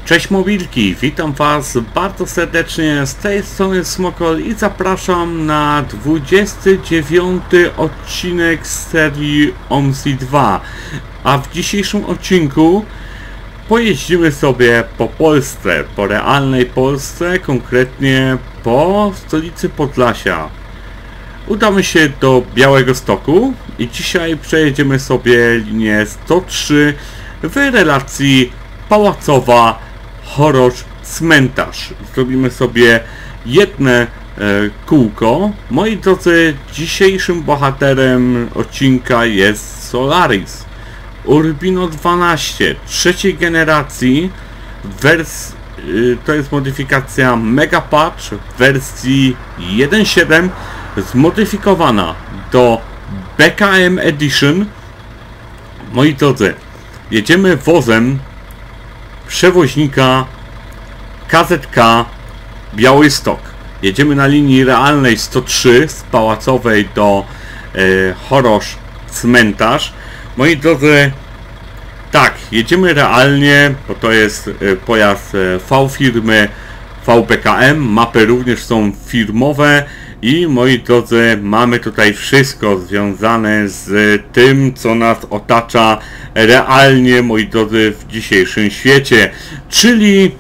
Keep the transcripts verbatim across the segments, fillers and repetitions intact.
Cześć mobilki, witam was bardzo serdecznie, z tej strony Smokol i zapraszam na dwudziesty dziewiąty odcinek z serii O M S I dwa. A w dzisiejszym odcinku pojeździmy sobie po Polsce, po realnej Polsce, konkretnie po stolicy Podlasia. Udamy się do Białegostoku i dzisiaj przejedziemy sobie linię sto trzy w relacji Pałacowa Chorosz Cmentarz. Zrobimy sobie jedno e, kółko. Moi drodzy, dzisiejszym bohaterem odcinka jest Solaris Urbino dwanaście trzeciej generacji. Wers y, to jest modyfikacja Mega Patch w wersji jeden siedem zmodyfikowana do B K M Edition. Moi drodzy, jedziemy wozem przewoźnika K Z K Białystok. Jedziemy na linii realnej sto trzy z Pałacowej do e, Chorosz Cmentarz. Moi drodzy, tak, jedziemy realnie, bo to jest e, pojazd e, V firmy V P K M. Mapy również są firmowe i moi drodzy, mamy tutaj wszystko związane z tym, co nas otacza realnie, moi drodzy, w dzisiejszym świecie, czyli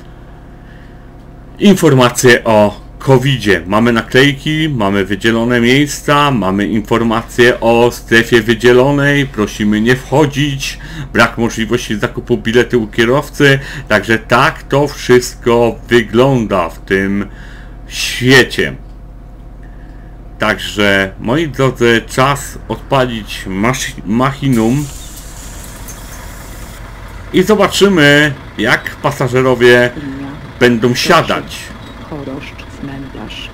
informacje o kowidzie. Mamy naklejki, mamy wydzielone miejsca, mamy informacje o strefie wydzielonej, prosimy nie wchodzić, brak możliwości zakupu biletu u kierowcy, także tak to wszystko wygląda w tym świecie. Także, moi drodzy, czas odpalić machinum i zobaczymy, jak pasażerowie będą siadać. Chorosz Cmentarz.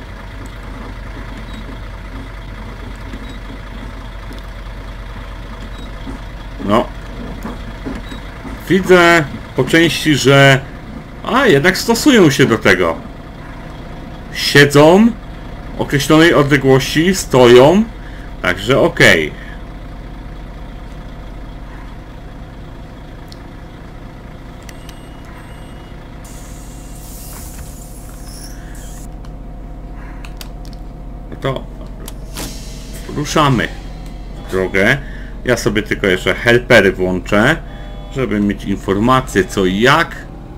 No. Widzę po części, że a jednak stosują się do tego. Siedzą określonej odległości, stoją, także ok. No to ruszamy w drogę. Ja sobie tylko jeszcze helpery włączę, żeby mieć informacje co i jak.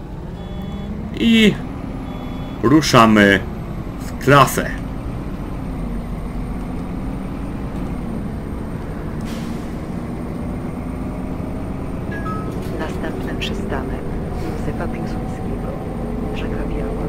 I ruszamy w trasę. Następny przystanek Józefa Piłsudskiego, Rzeka Biała.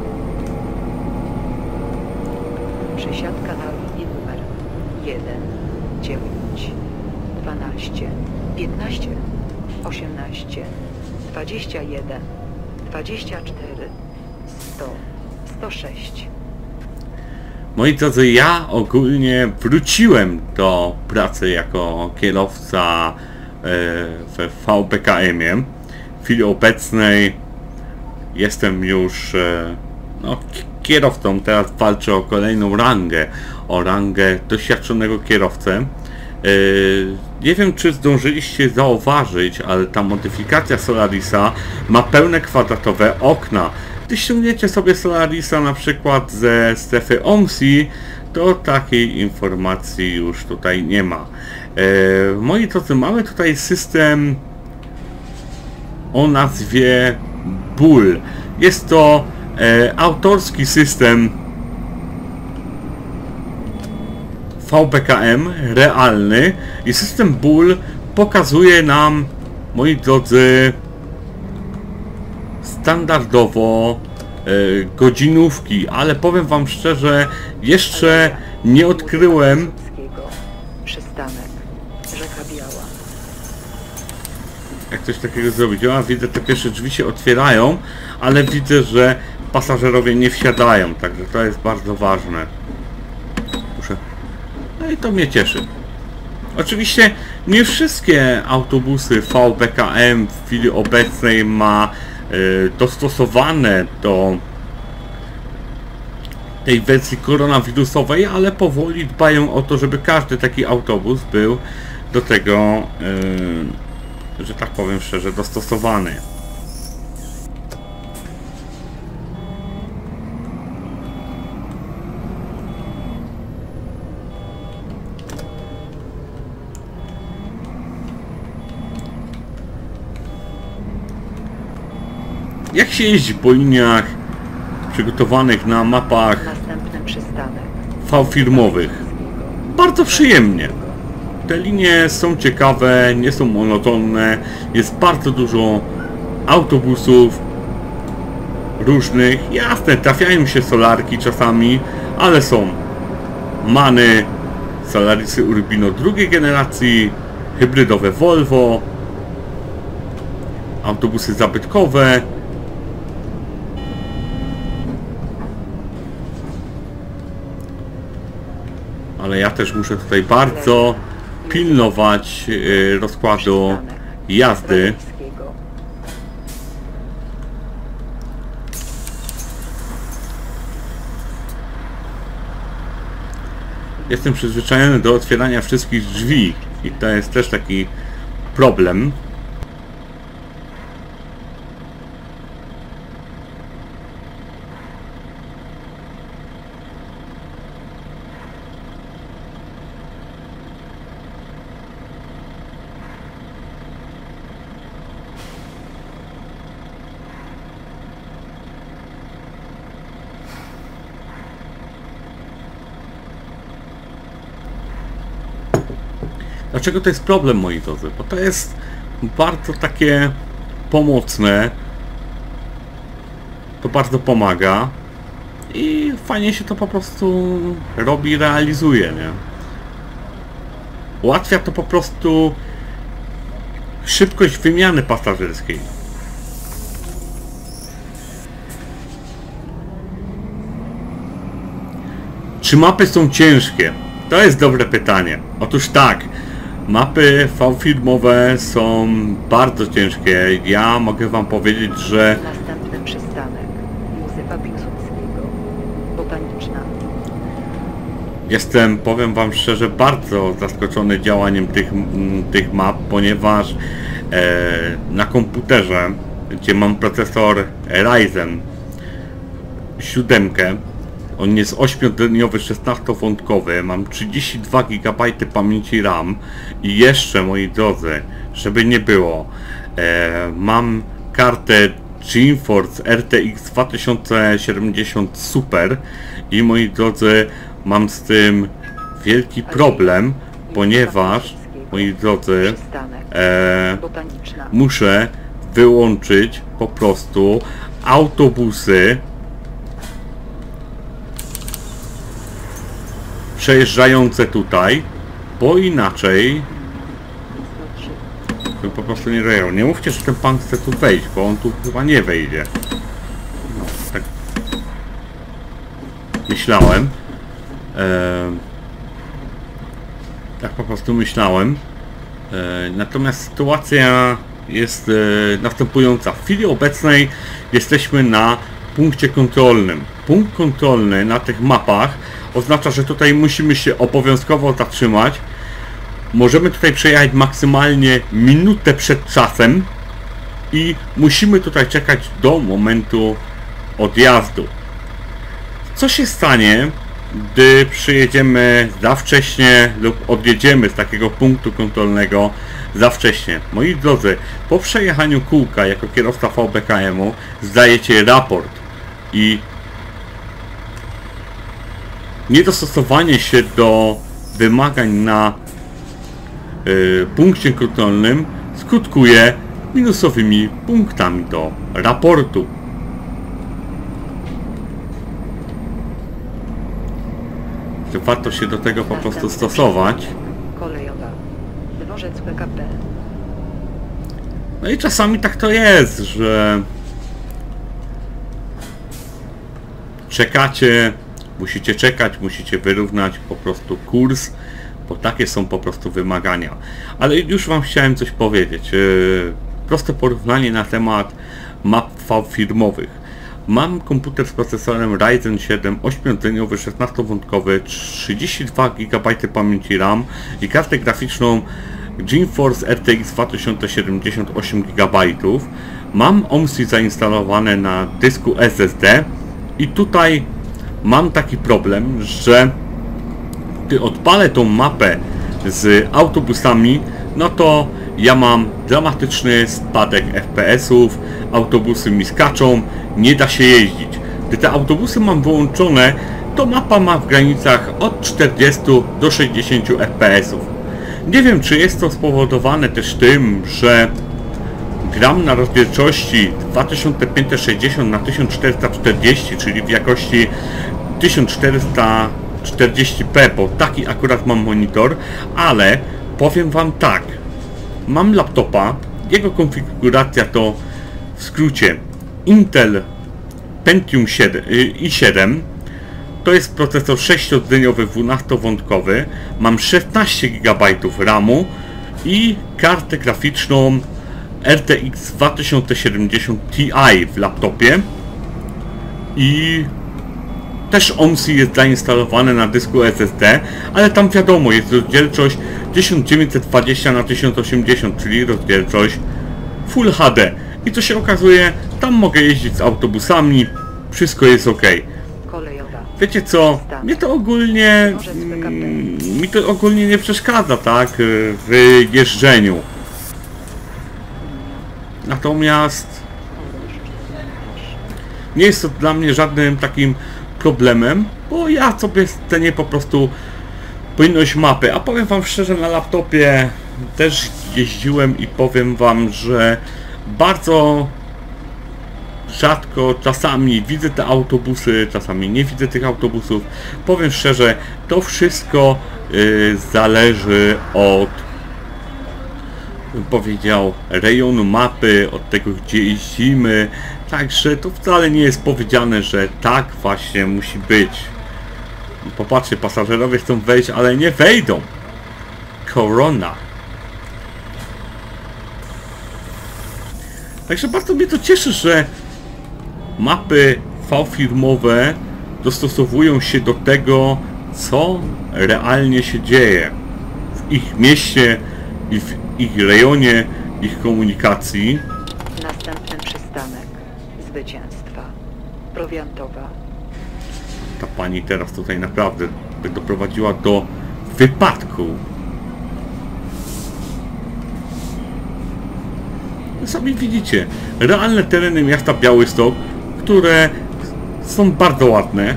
Przesiadka na linii numer jeden, dziewięć, dwanaście, piętnaście, osiemnaście, dwadzieścia jeden, dwadzieścia cztery, sto, sto sześć. Moi drodzy, ja ogólnie wróciłem do pracy jako kierowca w V P K M-ie. W chwili obecnej jestem już no, kierowcą, teraz walczę o kolejną rangę, o rangę doświadczonego kierowcę. Nie wiem, czy zdążyliście zauważyć, ale ta modyfikacja Solarisa ma pełne kwadratowe okna. Gdy ściągniecie sobie Solarisa na przykład ze strefy O M S I, to takiej informacji już tutaj nie ma. E, moi drodzy, mamy tutaj system o nazwie Bull. Jest to e, autorski system V P K M, realny, i system Bull pokazuje nam, moi drodzy, standardowo e, godzinówki, ale powiem wam szczerze, jeszcze nie odkryłem. Przystanek Rzeka Biała. Jak coś takiego zrobić. Ja widzę, te pierwsze drzwi się otwierają, ale widzę, że pasażerowie nie wsiadają, także to jest bardzo ważne. Muszę. No i to mnie cieszy. Oczywiście nie wszystkie autobusy V P K M w chwili obecnej ma dostosowane do tej wersji koronawirusowej, ale powoli dbają o to, żeby każdy taki autobus był do tego, yy, że tak powiem szczerze, dostosowany. jak się jeździ po liniach przygotowanych na mapach Następny przystanek. V-firmowych. Bardzo przyjemnie. Te linie są ciekawe, nie są monotonne, jest bardzo dużo autobusów różnych. Jasne, trafiają się solarki czasami, ale są Many, Solarisy Urbino drugiej generacji, hybrydowe Volvo, autobusy zabytkowe. Ale ja też muszę tutaj bardzo pilnować yy, rozkładu jazdy. Jestem przyzwyczajony do otwierania wszystkich drzwi i to jest też taki problem. Dlaczego to jest problem, moi drodzy? Bo to jest bardzo takie pomocne. To bardzo pomaga. I fajnie się to po prostu robi, realizuje, nie? Ułatwia to po prostu szybkość wymiany pasażerskiej. Czy mapy są ciężkie? To jest dobre pytanie. Otóż tak. Mapy V-firmowe są bardzo ciężkie. Ja mogę wam powiedzieć, że... Następny przystanek. Józefa Piłsudskiego. Botaniczna. Jestem, powiem wam szczerze, bardzo zaskoczony działaniem tych, tych map, ponieważ e, na komputerze, gdzie mam procesor Ryzen siedem, on jest ośmiodniowy, szesnastowątkowy, mam trzydzieści dwa gigabajty pamięci RAM i jeszcze, moi drodzy, żeby nie było, e, mam kartę GeForce R T X dwa tysiące siedemdziesiąt Super i, moi drodzy, mam z tym wielki problem, ponieważ, moi drodzy, e, muszę wyłączyć po prostu autobusy przejeżdżające tutaj, bo inaczej bym po prostu nie dojechał. Nie mówcie, że ten pan chce tu wejść, bo on tu chyba nie wejdzie. No, tak myślałem. Eee, tak po prostu myślałem. Eee, natomiast sytuacja jest e, następująca. W chwili obecnej jesteśmy na punkcie kontrolnym. Punkt kontrolny na tych mapach oznacza, że tutaj musimy się obowiązkowo zatrzymać. Możemy tutaj przejechać maksymalnie minutę przed czasem i musimy tutaj czekać do momentu odjazdu. Co się stanie, gdy przyjedziemy za wcześnie lub odjedziemy z takiego punktu kontrolnego za wcześnie? Moi drodzy, po przejechaniu kółka jako kierowca V B K M-u zdajecie raport i niedostosowanie się do wymagań na y, punkcie kontrolnym skutkuje minusowymi punktami do raportu. Że warto się do tego po prostu stosować. Kolejowa. Dworzec P K P. No i czasami tak to jest, że czekacie, musicie czekać, musicie wyrównać po prostu kurs, bo takie są po prostu wymagania. Ale już wam chciałem coś powiedzieć. Proste porównanie na temat map V-firmowych. Mam komputer z procesorem Ryzen siedem, ośmiordzeniowy, szesnastowątkowy, trzydzieści dwa gigabajty pamięci RAM i kartę graficzną GeForce R T X dwa tysiące siedemdziesiąt osiem gigabajtów. Mam O M S I zainstalowane na dysku S S D i tutaj mam taki problem, że gdy odpalę tą mapę z autobusami, no to ja mam dramatyczny spadek F P S-ów, autobusy mi skaczą, nie da się jeździć. Gdy te autobusy mam wyłączone, to mapa ma w granicach od czterdziestu do sześćdziesięciu F P S-ów. Nie wiem, czy jest to spowodowane też tym, że gram na rozdzielczości dwa tysiące pięćset sześćdziesiąt na tysiąc czterysta czterdzieści, czyli w jakości tysiąc czterysta czterdzieści p, bo taki akurat mam monitor, ale powiem wam tak, mam laptopa, jego konfiguracja to w skrócie Intel Pentium i siedem, to jest procesor sześciordzeniowy dwunastowątkowy, mam szesnaście gigabajtów ramu i kartę graficzną R T X dwa tysiące siedemdziesiąt Ti w laptopie i też O M S I jest zainstalowane na dysku S S D, ale tam wiadomo, jest rozdzielczość tysiąc dziewięćset dwadzieścia na tysiąc osiemdziesiąt, czyli rozdzielczość Full H D. I co się okazuje, tam mogę jeździć z autobusami, wszystko jest ok. Kolejowa. Wiecie co, mnie to ogólnie, mm, mi to ogólnie nie przeszkadza, tak, w jeżdżeniu. Natomiast nie jest to dla mnie żadnym takim problemem, bo ja sobie cenię po prostu płynność mapy. A powiem wam szczerze, na laptopie też jeździłem i powiem wam, że bardzo rzadko czasami widzę te autobusy, czasami nie widzę tych autobusów. Powiem szczerze, to wszystko yy, zależy od, bym powiedział, rejonu mapy, od tego, gdzie jeździmy. Także to wcale nie jest powiedziane, że tak właśnie musi być. Popatrzcie, pasażerowie chcą wejść, ale nie wejdą. Korona. Także bardzo mnie to cieszy, że mapy V-firmowe dostosowują się do tego, co realnie się dzieje w ich mieście i w ich rejonie, ich komunikacji. Następny przystanek zwycięstwa. Prowiantowa. Ta pani teraz tutaj naprawdę by doprowadziła do wypadku. Sami widzicie, realne tereny miasta Białystok, które są bardzo ładne.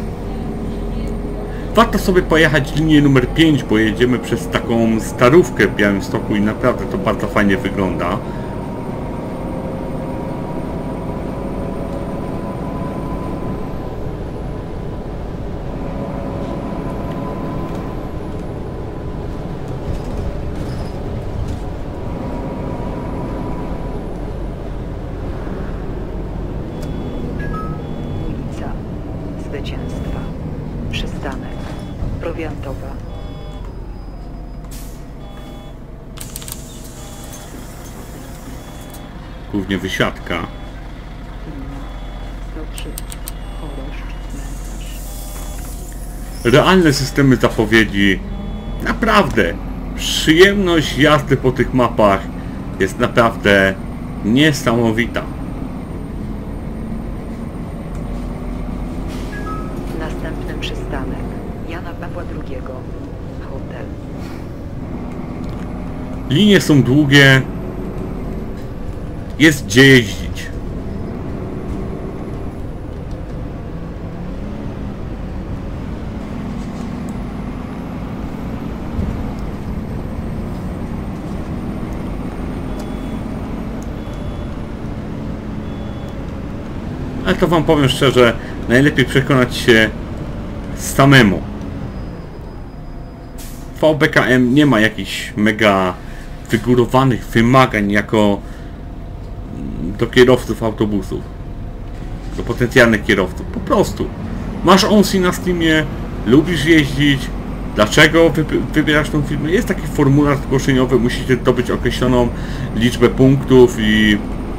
Warto sobie pojechać linię numer pięć, bo jedziemy przez taką starówkę w Białymstoku i naprawdę to bardzo fajnie wygląda. Ulica Zwycięstwa. Przystanek. Prowiantowa. Głównie wysiadka. sto trzy. Choroszcz. Cmentarz. Realne systemy zapowiedzi. Naprawdę, przyjemność jazdy po tych mapach jest naprawdę niesamowita. Następny przystanek. Jana Pawła drugiego. Hotel. Linie są długie. Jest gdzie jeździć. Ale to wam powiem szczerze, najlepiej przekonać się samemu. V B K M nie ma jakichś mega wygórowanych wymagań jako do kierowców autobusów, do potencjalnych kierowców. Po prostu masz O M S I na Steamie, lubisz jeździć. Dlaczego wybierasz tą firmę? Jest taki formularz zgłoszeniowy, musicie zdobyć określoną liczbę punktów i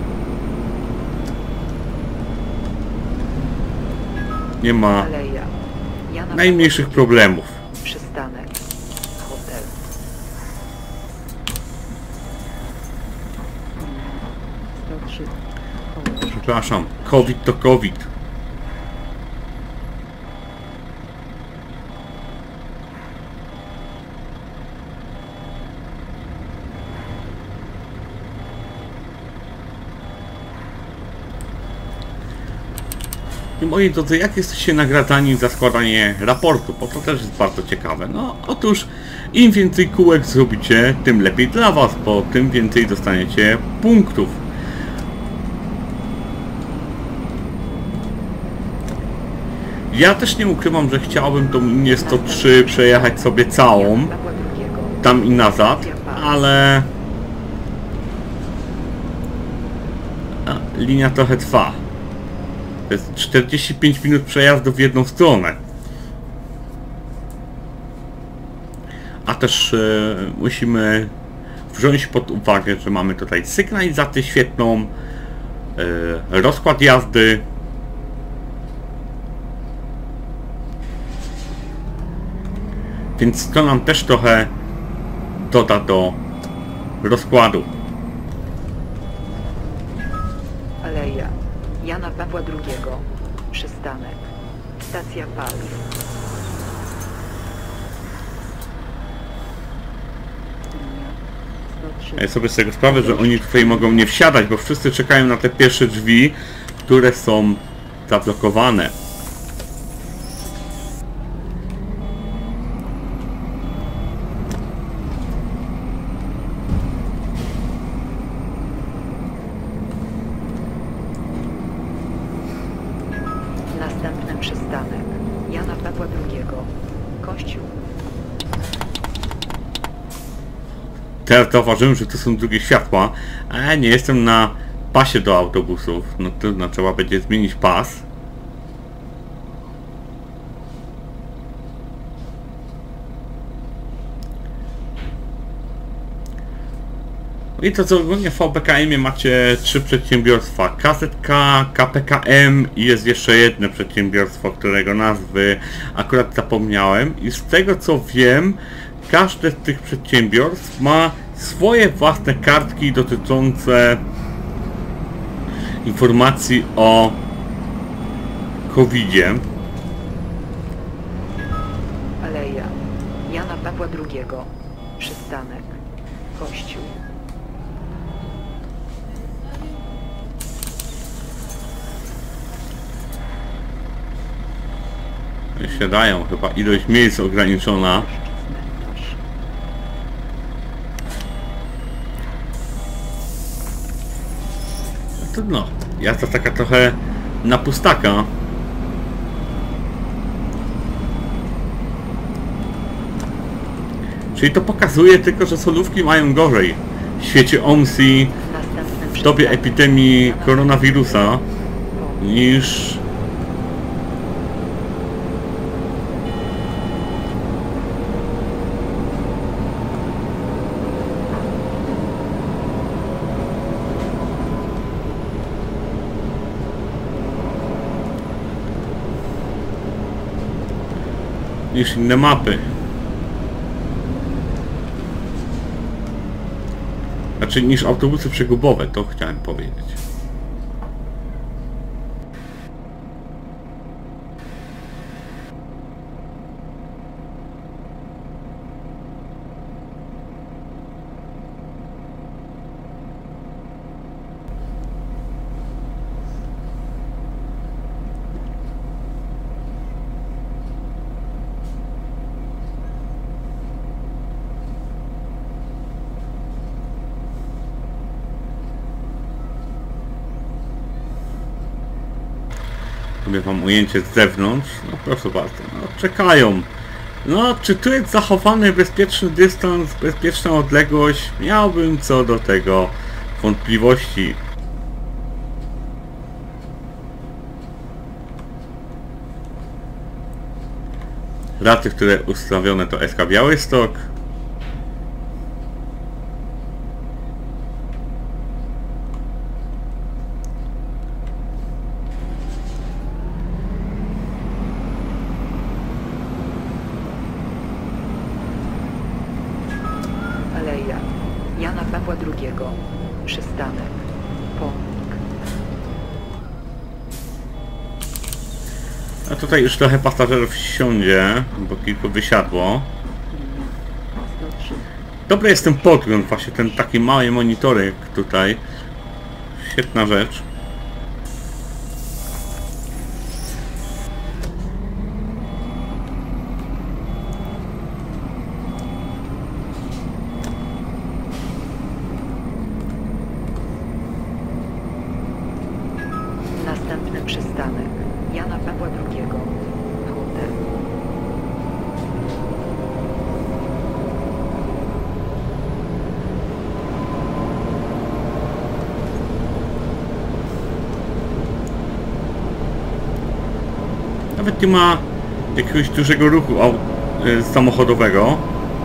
nie ma Aleja. Jana najmniejszych Pawła drugiego. problemów. Przystanek. Hotel. sto trzy. Choroszcz. Przepraszam, COVID to COVID. I moi drodzy, jak jesteście nagradani za składanie raportu? Bo to też jest bardzo ciekawe. No, otóż im więcej kółek zrobicie, tym lepiej dla was, bo tym więcej dostaniecie punktów. Ja też nie ukrywam, że chciałbym tą linię sto trzy przejechać sobie całą, tam i nazad, ale a, linia trochę trwa. To jest czterdzieści pięć minut przejazdu w jedną stronę. A też e, musimy wziąć pod uwagę, że mamy tutaj sygnalizację świetną, e, rozkład jazdy. Więc to nam też trochę doda do rozkładu. Aleja Jana Pawła drugiego. Przystanek. Stacja paliw. Ja sobie z tego sprawę, że oni tutaj mogą nie wsiadać, bo wszyscy czekają na te pierwsze drzwi, które są zablokowane. Następny przystanek. Jana Pawła drugiego. Kościół. Teraz zauważyłem, że to są drugie światła, a ja nie jestem na pasie do autobusów. No trudno, trzeba będzie zmienić pas. I to co, ogólnie w V P K M-ie macie trzy przedsiębiorstwa. K Z K, K P K M i jest jeszcze jedno przedsiębiorstwo, którego nazwy akurat zapomniałem. I z tego co wiem, każde z tych przedsiębiorstw ma swoje własne kartki dotyczące informacji o kowidzie. Aleja Jana Pawła drugiego. Przystanek. Kościół. Siadają, chyba ilość miejsc ograniczona. Trudno. Jazda taka trochę na pustaka. Czyli to pokazuje tylko, że solówki mają gorzej w świecie O M S I w dobie epidemii koronawirusa niż niż inne mapy. Znaczy niż autobusy przegubowe, to chciałem powiedzieć. Robię wam ujęcie z zewnątrz. No proszę bardzo, no czekają. No, czy tu jest zachowany bezpieczny dystans, bezpieczna odległość? Miałbym co do tego wątpliwości. Raty, które ustawione to S K Białystok. Aleja Jana Pawła drugiego. Przystanek. Pomnik. A tutaj już trochę pasażerów siądzie, bo kilku wysiadło. Dobry jest ten podgląd, właśnie ten taki mały monitorek tutaj. Świetna rzecz. Przystanek Jana Pawła drugiego. Hotel. Nawet nie ma jakiegoś dużego ruchu y, samochodowego.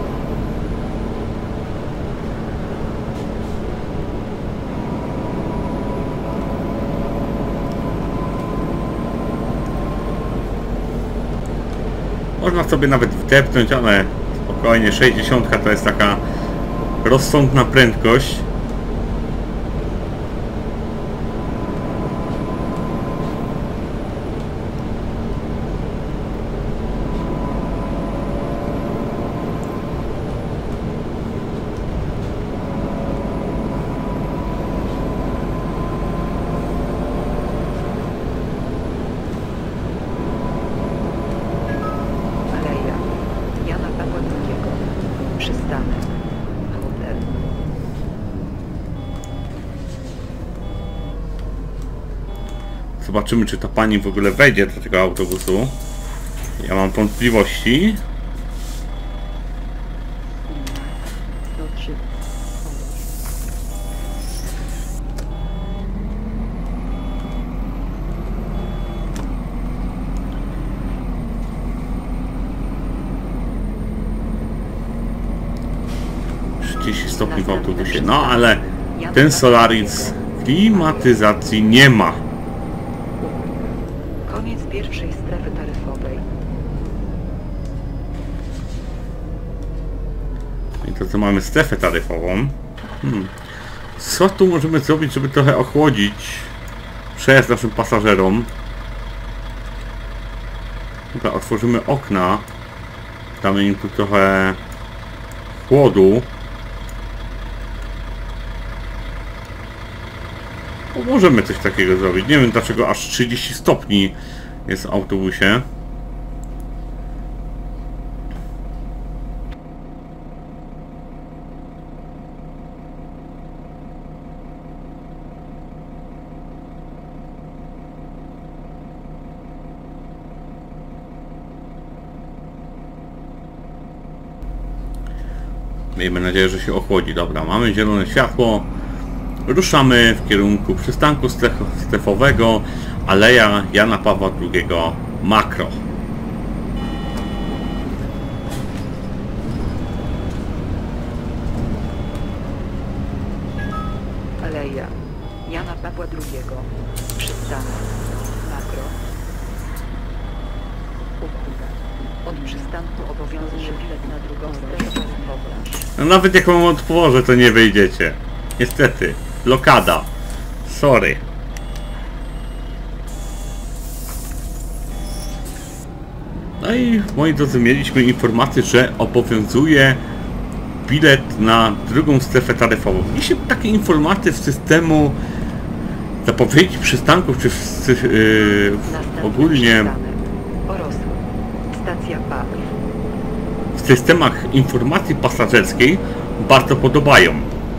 Można sobie nawet wdepnąć, ale spokojnie, sześćdziesiąt to jest taka rozsądna prędkość. Przystanek Hotel. Zobaczymy, czy ta pani w ogóle wejdzie do tego autobusu. Ja mam wątpliwości. trzydzieści stopni w autobusie. No ale ten Solaris klimatyzacji nie ma. Koniec pierwszej strefy taryfowej. I to co, mamy strefę taryfową. Hmm. Co tu możemy zrobić, żeby trochę ochłodzić przejazd naszym pasażerom? Dobra, otworzymy okna. Damy im tu trochę chłodu. Bo możemy coś takiego zrobić. Nie wiem, dlaczego aż trzydzieści stopni jest w autobusie. Miejmy nadzieję, że się ochłodzi. Dobra, mamy zielone światło. Ruszamy w kierunku przystanku strefowego, Aleja Jana Pawła drugiego Makro. Aleja Jana Pawła drugiego. Przystanek Makro. Ukłuda. Od przystanku obowiązuje bilet na drugą strefę taryfową. No nawet jak wam otworzę, to nie wyjdziecie. Niestety. Blokada. Sorry. No i moi drodzy, mieliśmy informację, że obowiązuje bilet na drugą strefę taryfową. Jeśli takie informacje z systemu zapowiedzi przystanków, czy w, yy, ogólnie Stacja paliw. w systemach informacji pasażerskiej bardzo podobają.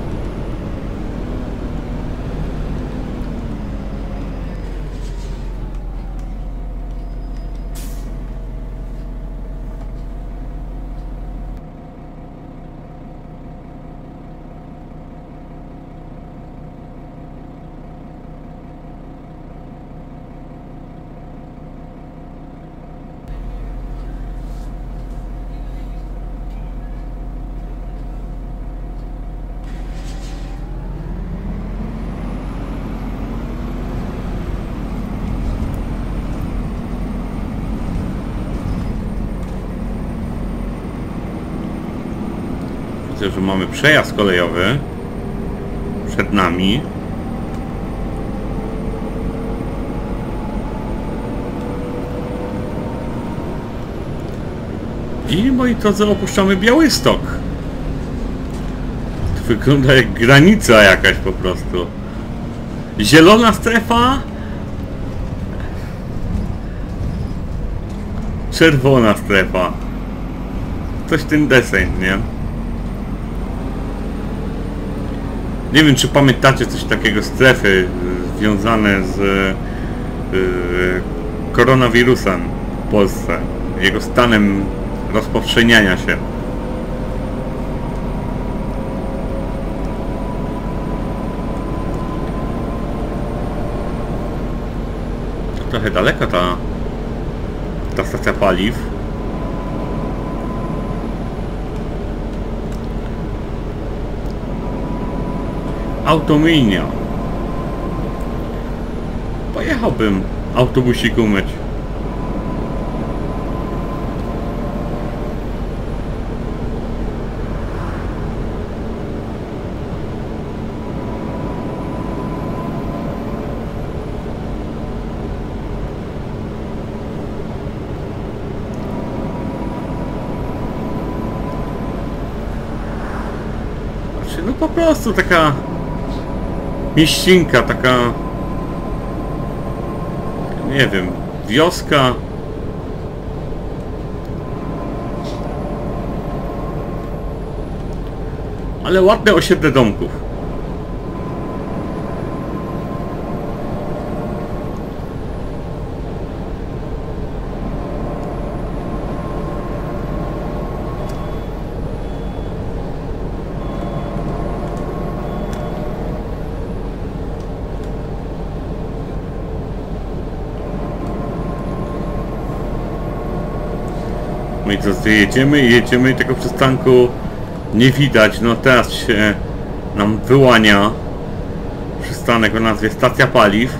Że mamy przejazd kolejowy przed nami. I moi drodzy, opuszczamy Białystok. To wygląda jak granica jakaś po prostu. Zielona strefa. Czerwona strefa. Coś ten deseń, nie? Nie wiem, czy pamiętacie coś takiego, strefy związane z yy, koronawirusem w Polsce, jego stanem rozpowszechniania się. Trochę daleka ta, ta stacja paliw. Autominia. Pojechałbym autobusik umyć. Znaczy, no po prostu taka mieścinka, taka, nie wiem, wioska. Ale ładne osiedle domków. No i co, jedziemy i jedziemy i tego przystanku nie widać. No teraz się nam wyłania przystanek o nazwie stacja paliw.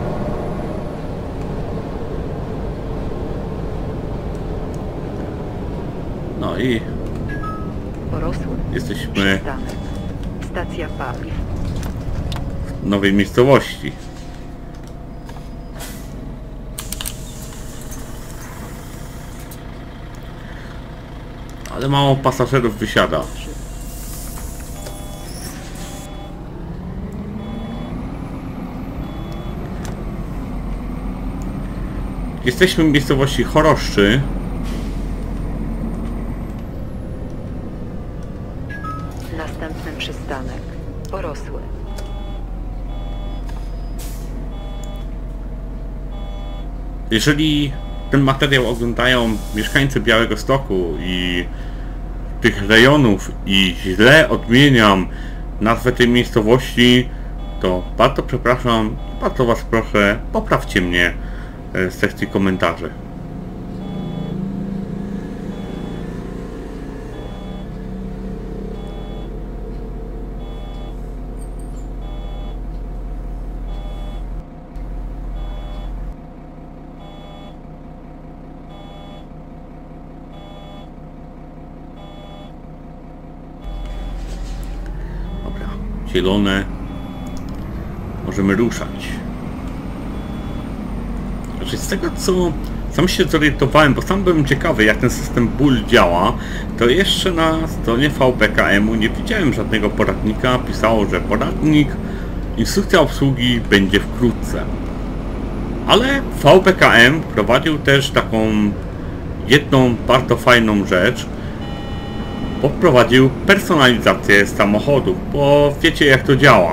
No i Porosły jesteśmy przystanek. Stacja paliw. w nowej miejscowości. Ale mało pasażerów wysiada. Jesteśmy w miejscowości Choroszczy. Następny przystanek. Porosły. Jeżeli ten materiał oglądają mieszkańcy Białegostoku i tych rejonów i źle odmieniam nazwę tej miejscowości, to bardzo przepraszam, bardzo was proszę, poprawcie mnie w sekcji komentarzy. Zielone, możemy ruszać. Znaczy z tego co sam się zorientowałem, bo sam byłem ciekawy jak ten system B U L działa, to jeszcze na stronie V P K M u nie widziałem żadnego poradnika. Pisało, że poradnik, instrukcja obsługi będzie wkrótce. Ale V P K M prowadził też taką jedną bardzo fajną rzecz. Poprowadził personalizację samochodów, bo wiecie jak to działa.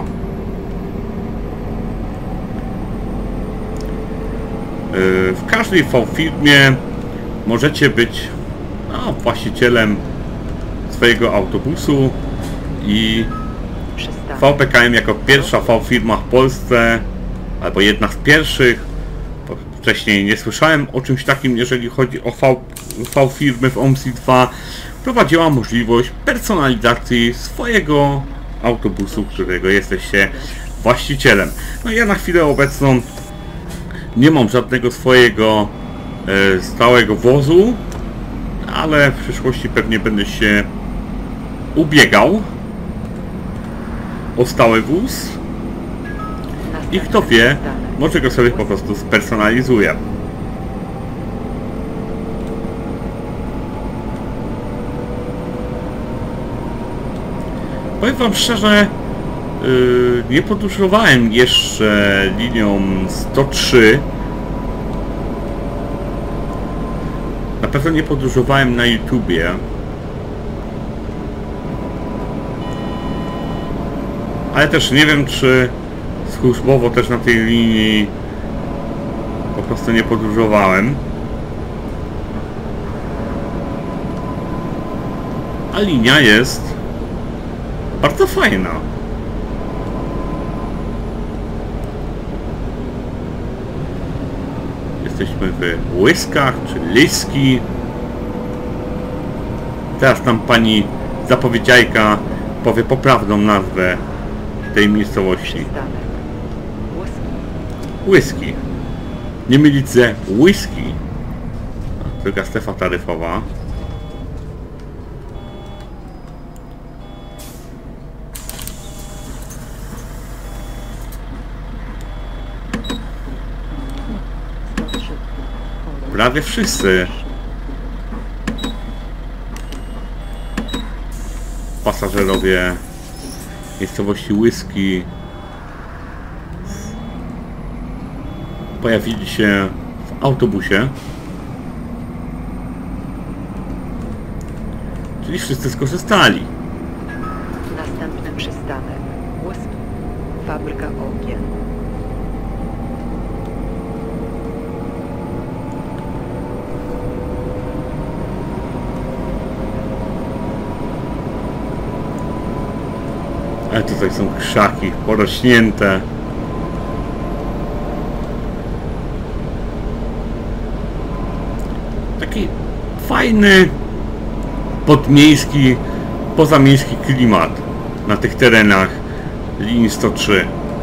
W każdej V-firmie możecie być no, właścicielem swojego autobusu i V P K M jako pierwsza V-firma w Polsce, albo jedna z pierwszych, bo wcześniej nie słyszałem o czymś takim, jeżeli chodzi o V-firmy w O M S I dwa, prowadziła możliwość personalizacji swojego autobusu, którego jesteście właścicielem. No ja na chwilę obecną nie mam żadnego swojego e, stałego wozu, ale w przyszłości pewnie będę się ubiegał o stały wóz i kto wie, może go sobie po prostu spersonalizuję. Powiem wam szczerze, yy, nie podróżowałem jeszcze linią sto trzy. Na pewno nie podróżowałem na YouTubie. Ale też nie wiem, czy służbowo też na tej linii Po prostu nie podróżowałem. A linia jest bardzo fajna. Jesteśmy w Łyskach, czy Liski. Teraz tam pani zapowiedziajka powie poprawną nazwę tej miejscowości. Whisky. Nie mylić ze whisky. Druga strefa taryfowa. Prawie wszyscy pasażerowie miejscowości Whisky pojawili się w autobusie, czyli wszyscy skorzystali. Następny przystanek Whisky, fabryka okien. Ale tutaj są krzaki porośnięte. Taki fajny, podmiejski, pozamiejski klimat na tych terenach linii sto trzy.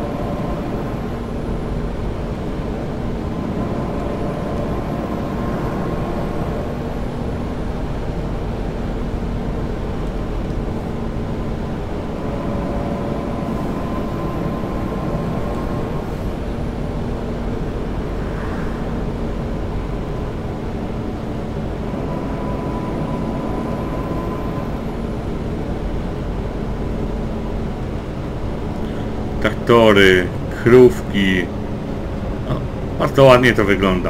Traktory, krówki. O, bardzo ładnie to wygląda.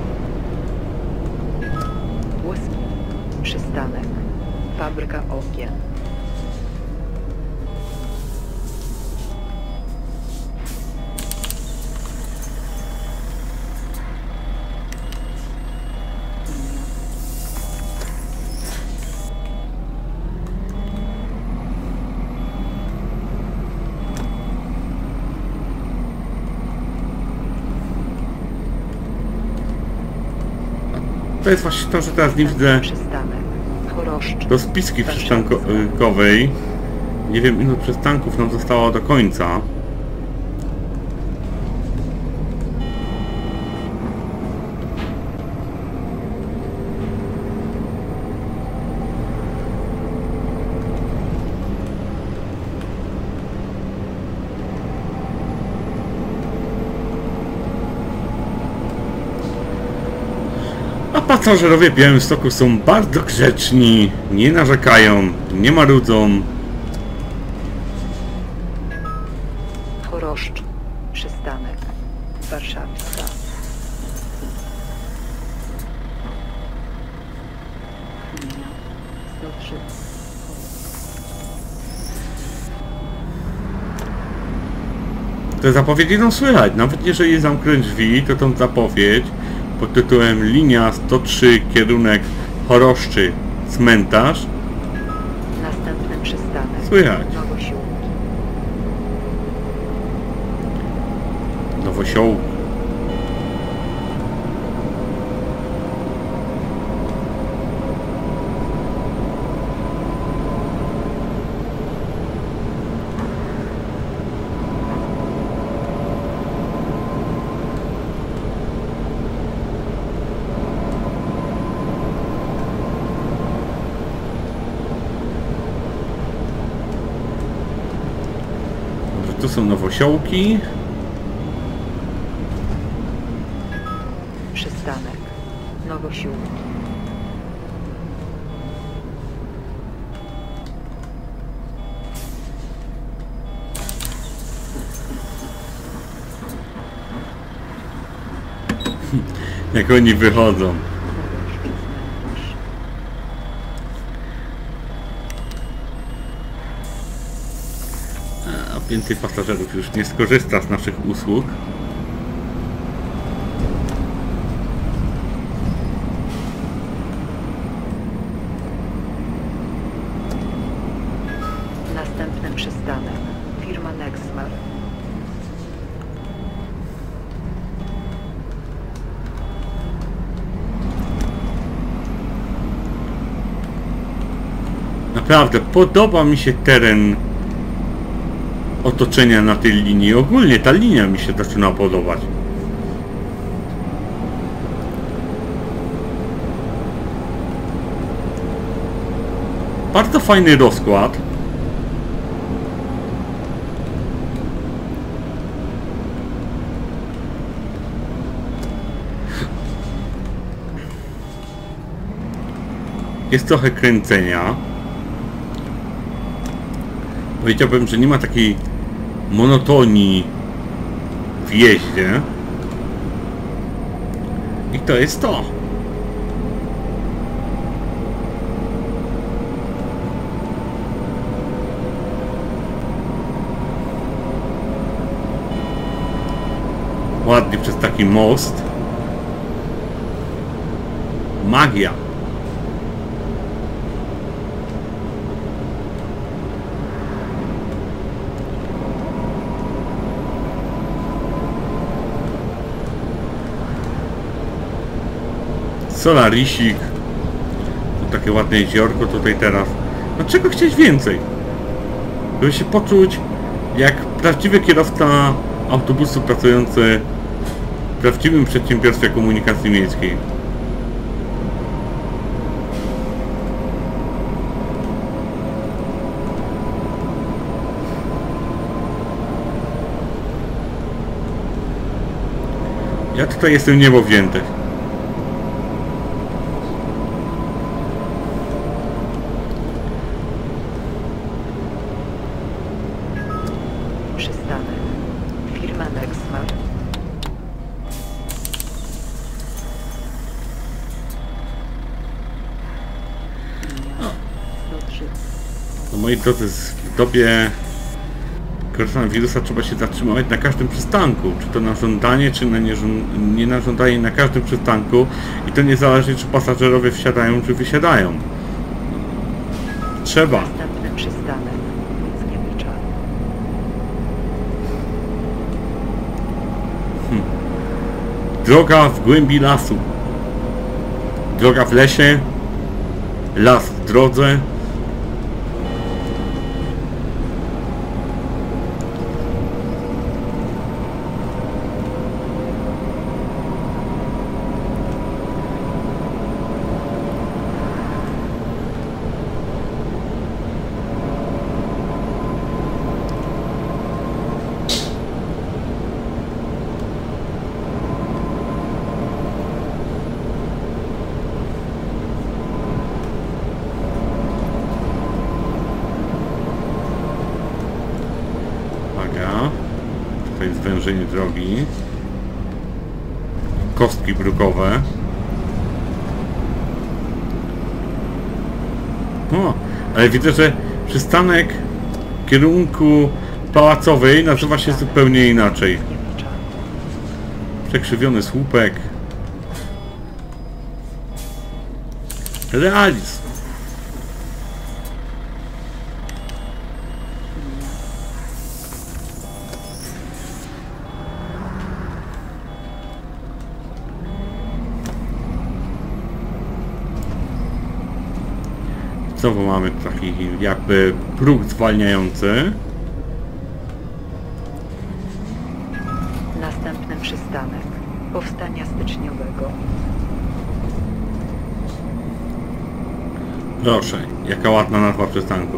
Whisky, przystanek, fabryka okien. To jest właśnie to, że teraz nie widzę rozpiski przystankowej. Nie wiem, ilu przystanków nam zostało do końca. A pasażerowie w Białymstoku są bardzo grzeczni, nie narzekają, nie marudzą. Choroszcz, przystanek, warszawska. Linia sto trzy. Te zapowiedzi idą słychać, nawet jeżeli zamknę drzwi, to tą zapowiedź pod tytułem linia sto trzy, kierunek Choroszczy, cmentarz. Następny przystanek Słychać. Nowosiłki. Nowosiołki. Tu są Nowosiołki. Przystanek Nowosiłki. Jak oni wychodzą. A więcej pasażerów już nie skorzysta z naszych usług. Naprawdę podoba mi się teren otoczenia na tej linii. Ogólnie ta linia mi się zaczyna podobać. Bardzo fajny rozkład. Jest trochę kręcenia. Powiedziałbym, że nie ma takiej monotonii w jeździe. I to jest to. Ładnie przez taki most. Magia. Solarisik. To takie ładne jeziorko tutaj teraz. No czego chcieć więcej? Żeby się poczuć jak prawdziwy kierowca autobusu pracujący w prawdziwym przedsiębiorstwie komunikacji miejskiej. Ja tutaj jestem niebo wzięty. Moi drodzy, w dobie koronawirusa trzeba się zatrzymywać na każdym przystanku. Czy to na żądanie, czy na nie na żądanie, na każdym przystanku. I to niezależnie, czy pasażerowie wsiadają, czy wysiadają. Trzeba. Następny przystanek. Mickiewicza. Hmm. Droga w głębi lasu. Droga w lesie. Las w drodze. Tutaj zwężenie drogi. Kostki brukowe. O, ale widzę, że przystanek w kierunku pałacowej nazywa się zupełnie inaczej. Przekrzywiony słupek. Realizm. Znowu mamy taki jakby próg zwalniający. Następny przystanek. Powstania styczniowego. Proszę, jaka ładna nazwa przystanku.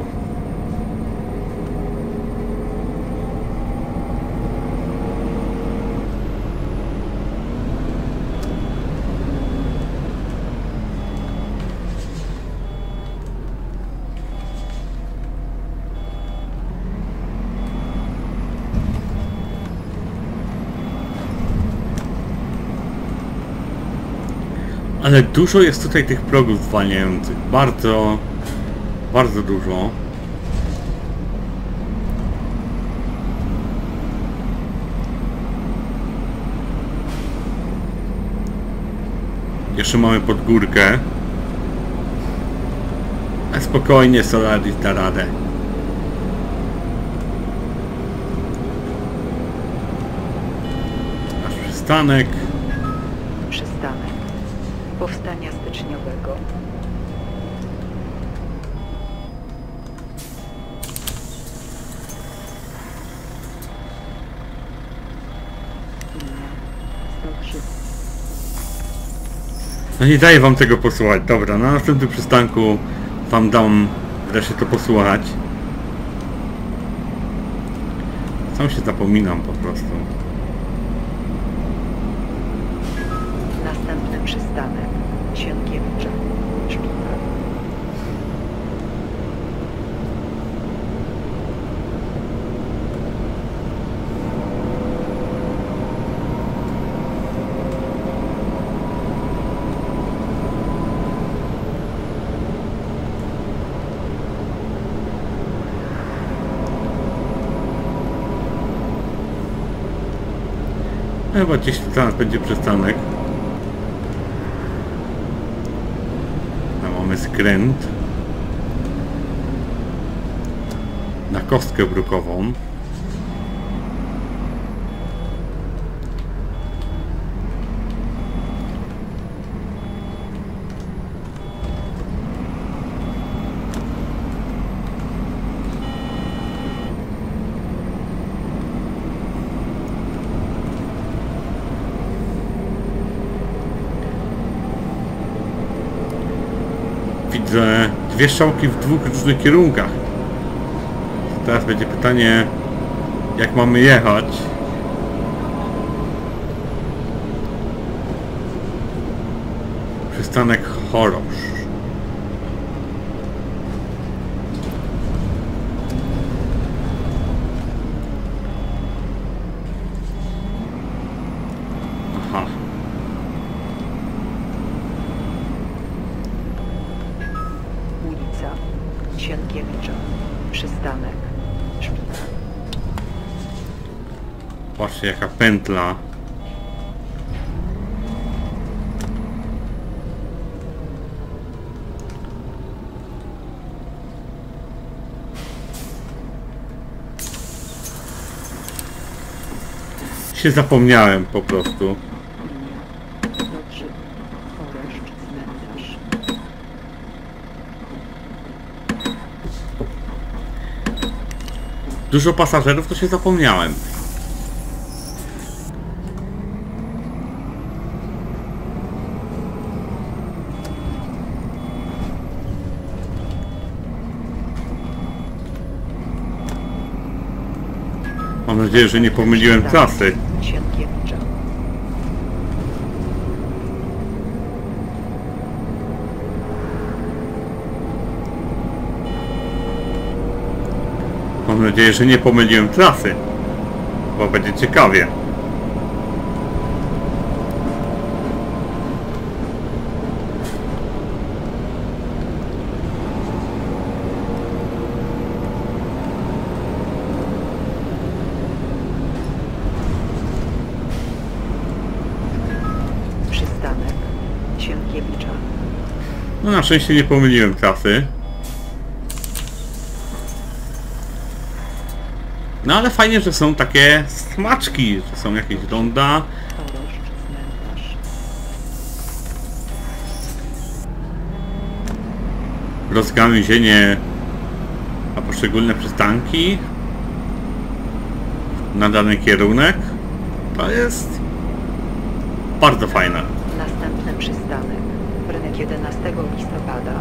Ale dużo jest tutaj tych progów zwalniających. Bardzo, bardzo dużo. Jeszcze mamy pod górkę. A spokojnie, Solaris da radę. Nasz przystanek. Przystanek. Powstania styczniowego. No nie daję wam tego posłuchać. Dobra, na następnym przystanku wam dam wreszcie to posłuchać. Sam się zapominam po prostu. Następny przystanek. Sienkiewicza. Szpital. Chyba gdzieś zaraz będzie przystanek. Tam mamy skręt na kostkę brukową. Widzę dwie strzałki w dwóch różnych kierunkach. Teraz będzie pytanie, jak mamy jechać. Przystanek Chorosz. Aha. Ulica Sienkiewicza. Przystanek. Szpital. Patrzcie jaka pętla. Się zapomniałem po prostu. Linia. Rodrzyk. Oreszcz. Cmentarz. Dużo pasażerów, to się zapomniałem. Mam nadzieję, że nie pomyliłem trasy. Sienkiewicza. Mam nadzieję, że nie pomyliłem trasy. Bo będzie ciekawie. Przystanek Sienkiewicza. No na szczęście nie pomyliłem trasy. No ale fajnie, że są takie smaczki, że są jakieś ronda. Oreszcz. Cmentarz. Rozgałęzienie na poszczególne przystanki na dany kierunek. To jest bardzo fajne. Następny przystanek. Rynek jedenastego listopada.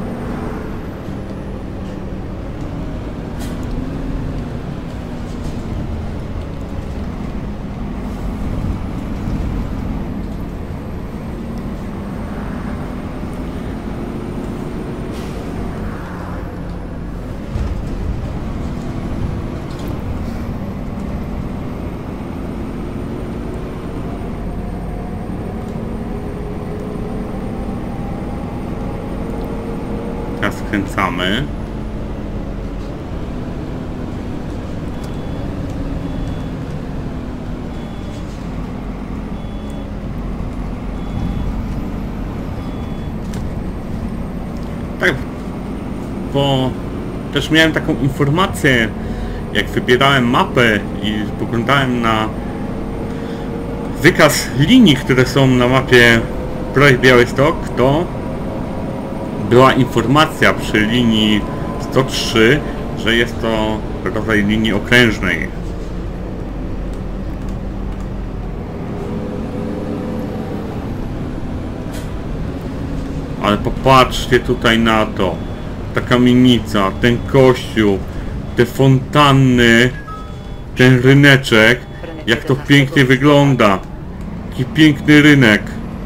Teraz skręcamy. Tak, bo też miałem taką informację, jak wybierałem mapę i spoglądałem na wykaz linii, które są na mapie Projekt Białystok, to była informacja przy linii sto trzy, że jest to rodzaj linii okrężnej. Ale popatrzcie tutaj na to. Ta kamienica, ten kościół, te fontanny, ten ryneczek. Jak to pięknie wygląda. Jaki piękny rynek.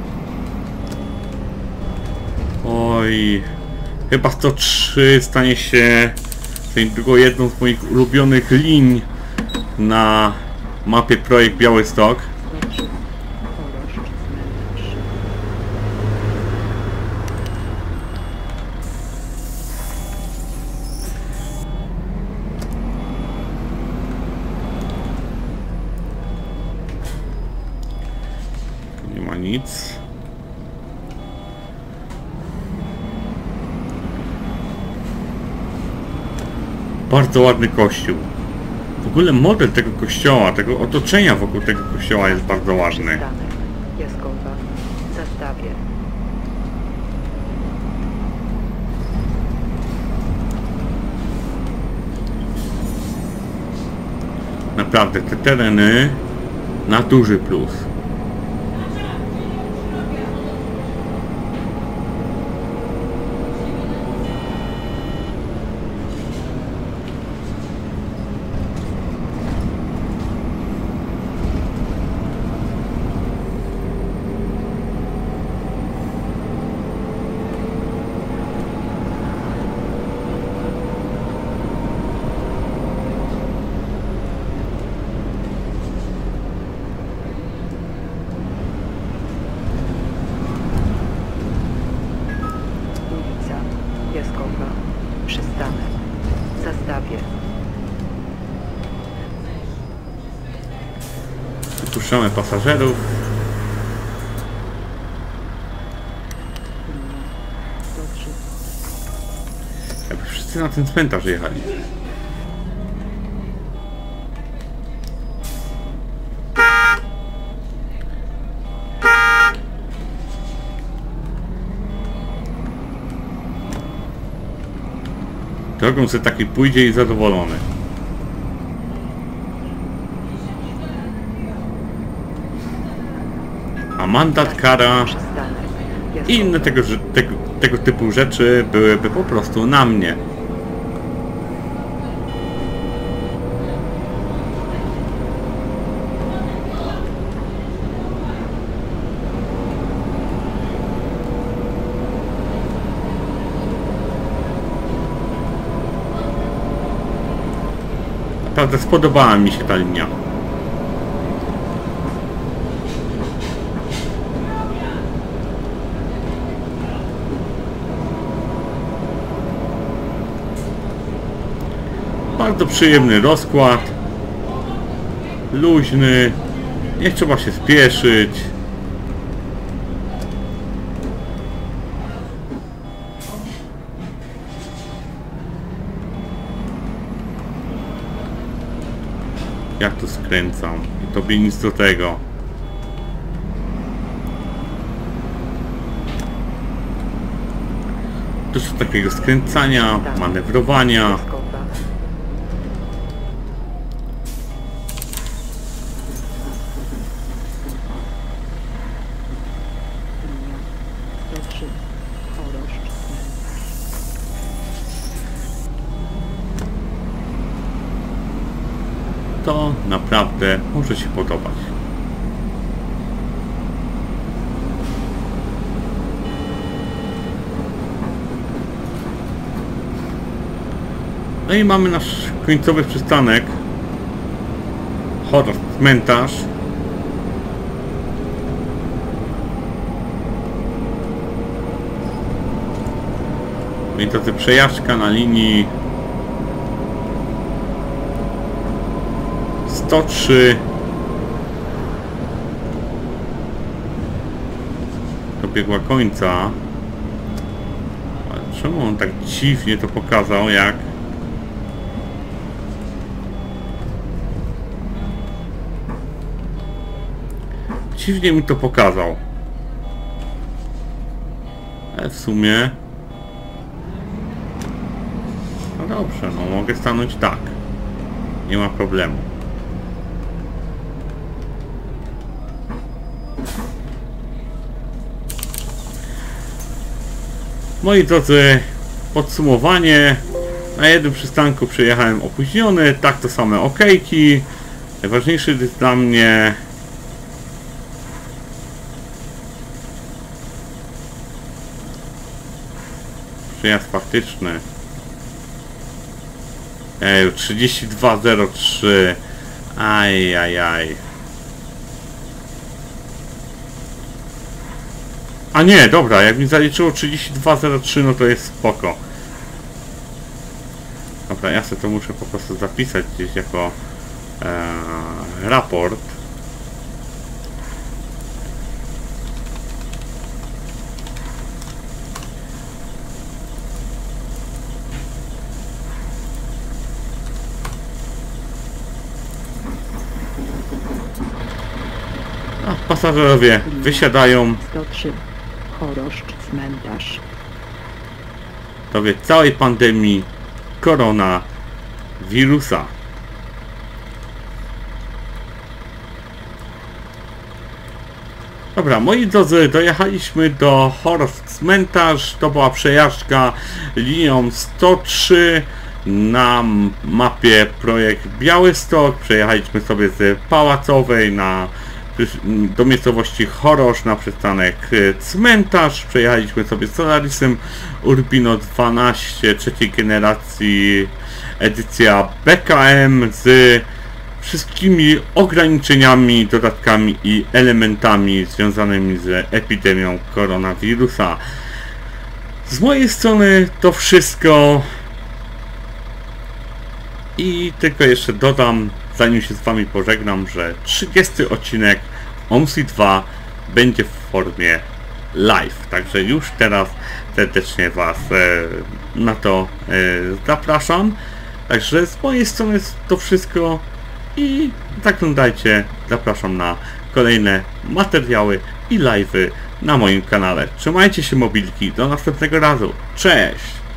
Oj. Chyba sto trzy stanie się drugą jedną z moich ulubionych linii na mapie Projekt Białystok. Nie ma nic. Bardzo ładny kościół. W ogóle model tego kościoła, tego otoczenia wokół tego kościoła jest bardzo ładny. Jaskowa. Zastawie. Naprawdę, te tereny na duży plus. Jaskowa. Przystanek. Zastawie. Wypuszczamy pasażerów. Jakby wszyscy na ten cmentarz jechali. Drogą sobie taki pójdzie i zadowolony. A mandat, kara i inne tego, tego, tego typu rzeczy byłyby po prostu na mnie. Naprawdę spodobała mi się ta linia. Bardzo przyjemny rozkład. Luźny. Nie trzeba się spieszyć. Jak tu skręcam i tobie nic do tego. Dużo takiego skręcania, manewrowania. To naprawdę może się podobać. No i mamy nasz końcowy przystanek. Horror cmentarz. No i tacy przejażdżka na linii sto trzy. Dobiegła końca. Ale czemu on tak dziwnie to pokazał, jak dziwnie mi to pokazał. Ale w sumie no dobrze, no mogę stanąć tak. Nie ma problemu. Moi drodzy, podsumowanie. Na jednym przystanku przyjechałem opóźniony, tak to same okejki. Najważniejszy jest dla mnie przyjazd faktyczny. Ej, trzydzieści dwa zero trzy. Aj, aj, aj. A nie, dobra, jak mi zaliczyło trzydzieści dwa zero trzy, no to jest spoko. Dobra, ja sobie to muszę po prostu zapisać gdzieś jako e, raport. A, pasażerowie wysiadają. sto trzy. Choroszcz, cmentarz. To wie całej pandemii koronawirusa. Dobra, moi drodzy, dojechaliśmy do Choroszcz Cmentarz. To była przejażdżka linią sto trzy na mapie projekt Białystok. Przejechaliśmy sobie z Pałacowej na do miejscowości Choroszcz na przystanek Cmentarz. Przejechaliśmy sobie Solarisem Urbino dwanaście trzeciej generacji, edycja B K M z wszystkimi ograniczeniami, dodatkami i elementami związanymi z epidemią koronawirusa. Z mojej strony to wszystko i tylko jeszcze dodam, zanim się z wami pożegnam, że trzydziesty odcinek O M S I dwa będzie w formie live, także już teraz serdecznie was e, na to e, zapraszam. Także z mojej strony to wszystko i zaglądajcie, zapraszam na kolejne materiały i live'y na moim kanale. Trzymajcie się, mobilki, do następnego razu, cześć!